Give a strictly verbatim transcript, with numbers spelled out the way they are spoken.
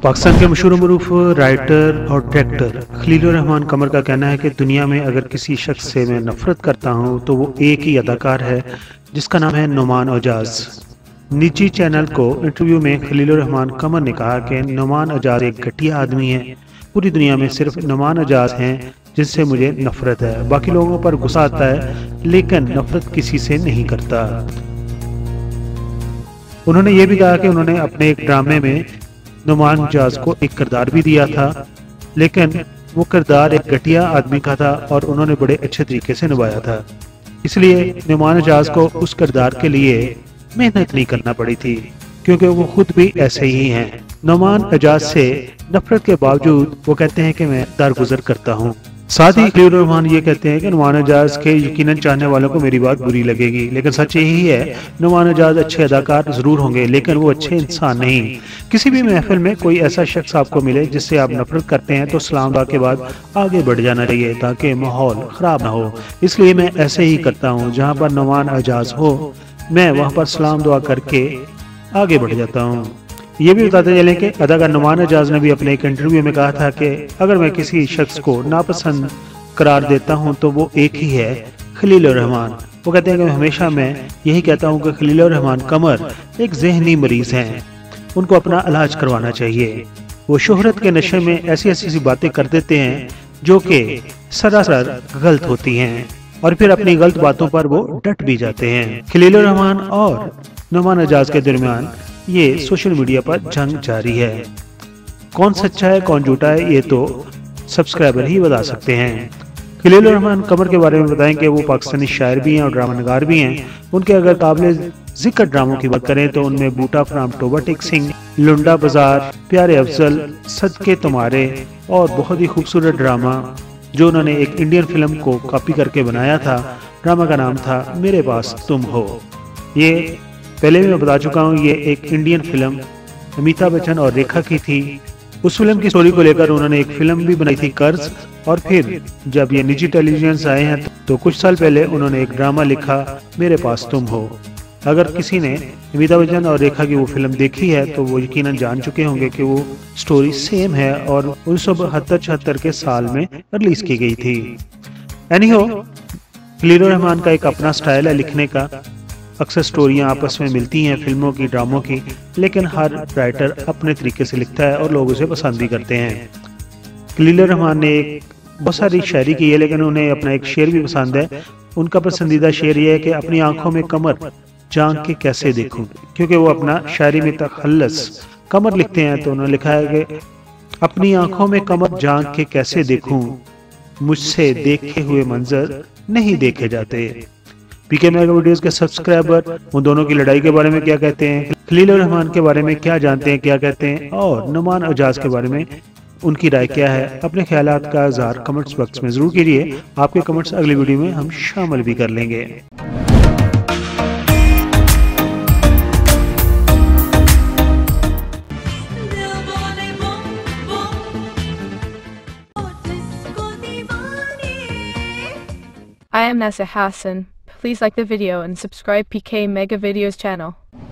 पाकिस्तान के मशहूर मरूफ राइटर और डायरेक्टर खलीलुर रहमान कमर का कहना है कि दुनिया में अगर किसी शख्स से मैं नफरत करता हूं तो वो एक ही अदाकार है जिसका नाम है नुमान एजाज। निजी चैनल को इंटरव्यू में खलीलुर रहमान कमर ने कहा कि नुमान एजाज एक घटिया आदमी है। पूरी दुनिया में सिर्फ नुमान एजाज हैं जिनसे मुझे नफरत है। बाकी लोगों पर गुस्सा आता है लेकिन नफरत किसी से नहीं करता। उन्होंने ये भी कहा कि उन्होंने अपने एक ड्रामे में नुमान एजाज को एक किरदार भी दिया था, लेकिन वो किरदार एक घटिया आदमी का था और उन्होंने बड़े अच्छे तरीके से निभाया था, इसलिए नुमान एजाज को उस किरदार के लिए मेहनत नहीं करना पड़ी थी क्योंकि वो खुद भी ऐसे ही हैं। नुमान एजाज से नफरत के बावजूद वो कहते हैं कि मैं दरगुजर करता हूँ। साथ ही खलीलुर रहमान ये कहते हैं कि नुमान एजाज के यकीनन चाहने वालों को मेरी बात बुरी लगेगी, लेकिन सच यही है नुमान एजाज अच्छे अदाकार जरूर होंगे लेकिन वो अच्छे इंसान नहीं। किसी भी महफिल में कोई ऐसा शख्स आपको मिले जिससे आप नफरत करते हैं तो सलाम दुआ के बाद आगे बढ़ जाना चाहिए ताकि माहौल खराब ना हो। इसलिए मैं ऐसे ही करता हूँ, जहाँ पर नुमान एजाज हो मैं वहाँ पर सलाम दुआ करके आगे बढ़ जाता हूँ। ये भी बताते चलें कि अदाकार नुमान एजाज ने भी अपने एक इंटरव्यू में कहा था कि अगर मैं किसी शख्स को नापसंद करार देता हूं तो वो एक ही है, खलीलुर रहमान। वो कहते हैं कि हमेशा मैं यही कहता हूं कि खलीलुर रहमान कमर एक जहनी मरीज हैं, उनको अपना इलाज करवाना चाहिए। वो शोहरत के नशे में ऐसी ऐसी सी बातें कर देते हैं जो कि सरासर गलत होती हैं और फिर अपनी गलत बातों पर वो डट भी जाते हैं। खलीलुर रहमान और नुमान एजाज के दरमियान ये सोशल मीडिया पर जंग जारी है। कौन सच्चा है कौन झूठा है ये तो सब्सक्राइबर ही बता सकते हैं। खलीलुर रहमान कमर के बारे में बताएं कि वो पाकिस्तानी शायर भी हैं और ड्रामा नगार भी हैं। उनके अगर काबिल जिक्र ड्रामों की बात करें तो उनमें बूटा फ्राम टोबा टेक सिंह, लुंडा बाजार, प्यारे अफजल, सदके तुम्हारे और बहुत ही खूबसूरत ड्रामा जो उन्होंने एक इंडियन फिल्म को कॉपी करके बनाया था। ड्रामा का नाम था मेरे पास तुम हो। ये पहले भी मैं बता चुका हूँ, ये एक इंडियन फिल्म अमिताभ बच्चन और रेखा की थी। उस फिल्म की स्टोरी को लेकर उन्होंने एक फिल्म भी बनाई थी कर्ज, और फिर जब ये निजी टेलीविजन आए हैं तो कुछ साल पहले उन्होंने एक ड्रामा लिखा मेरे पास तुम हो। अगर किसी ने अमिताभ बच्चन और रेखा की वो फिल्म देखी है तो वो यकीनन जान चुके होंगे कि वो स्टोरी सेम है और उन्नीस सौ बहत्तर छिहत्तर के साल में रिलीज की गई थी। एनीहो, खलीलुर रहमान का एक अपना स्टाइल है लिखने का। अक्सर स्टोरियां आपस में मिलती हैं फिल्मों की, ड्रामों की, लेकिन हर राइटर अपने तरीके से लिखता है और लोग उसे पसंद भी करते हैं। खलीलुर रहमान ने एक बहुत सारी शायरी की है लेकिन उन्हें अपना एक शेर भी पसंद है। उनका पसंदीदा शेर ये है कि अपनी आंखों में कमर झांक के कैसे देखूं, क्योंकि वो अपना शायरी में तखल्लुस कमर लिखते हैं तो उन्होंने लिखा है कि अपनी आंखों में कमर झांक के कैसे देखूं, मुझसे देखे हुए मंजर नहीं देखे जाते। पीके मेगा वीडियोस के सब्सक्राइबर उन दोनों की लड़ाई के बारे में क्या कहते हैं, खलीलुर रहमान के बारे में क्या जानते हैं, क्या कहते हैं और नुमान एजाज के बारे में उनकी राय क्या है, अपने ख्यालात का इज़हार कमेंट्स बॉक्स में जरूर कीजिए। आपके कमेंट्स अगली वीडियो में हम शामिल भी कर लेंगे। I am Nessa Hassan. Please like the video and subscribe P K Mega Videos channel.